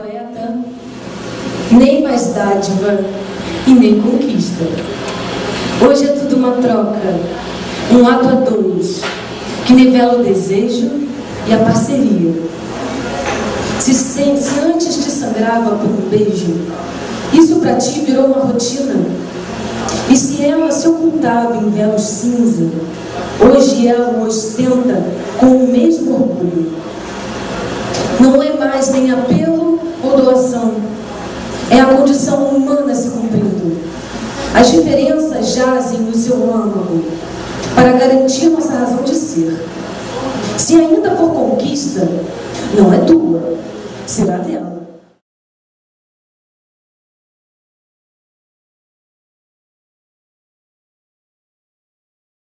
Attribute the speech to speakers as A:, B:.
A: poeta, nem mais dádiva e nem conquista. Hoje é tudo uma troca, um ato a dois, que nivela o desejo e a parceria. Se antes te sangrava por um beijo, isso pra ti virou uma rotina. E se ela se ocultava em véus cinza, hoje ela o ostenta com o mesmo orgulho. Não é mais nem apelo ou doação, é a condição humana se cumprindo. As diferenças jazem no seu âmago para garantir nossa razão de ser. Se ainda for conquista, não é tua, será dela.